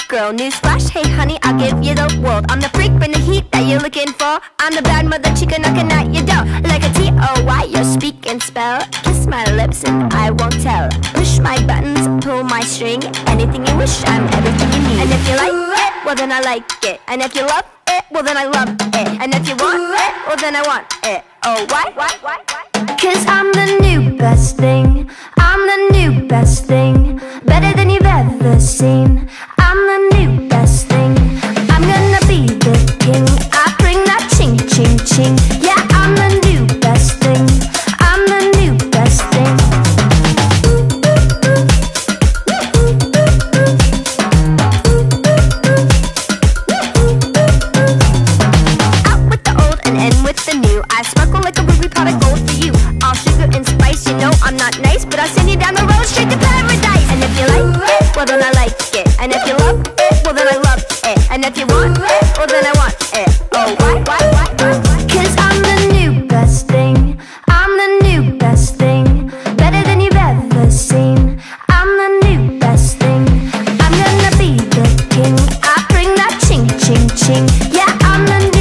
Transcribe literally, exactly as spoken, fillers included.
girl, newsflash, hey honey, I'll give you the world. I'm the freak, bring the heat that you're looking for. I'm the bad mother chica knocking at your door. Like a T O Y, you're speaking spell. Kiss my lips and I won't tell. Push my buttons, pull my string. Anything you wish, I'm everything you need. And if you like it, well then I like it. And if you love it, well then I love it. And if you want it, well then I want it. Oh, why? Why? Why? Why? Cause I'm the new best thing. I'm the new best thing. Better than you've ever seen. I'm the new best thing. I'm gonna be the king. I bring that ching ching ching. Yeah, I'm the new best thing. I'm the new best thing. Out with the old and in with the new. I sparkle like a ruby pot of gold for you. All sugar and spice, you know I'm not nice, but I'll send you down the road straight to paradise. And if you like it, well then I like it. And if you love it, well then I love it. And if you want it, well then I want it. Oh, why, why, why, why, why? Cause I'm the new best thing. I'm the new best thing. Better than you've ever seen. I'm the new best thing. I'm gonna be the king. I bring that ching, ching, ching. Yeah, I'm the new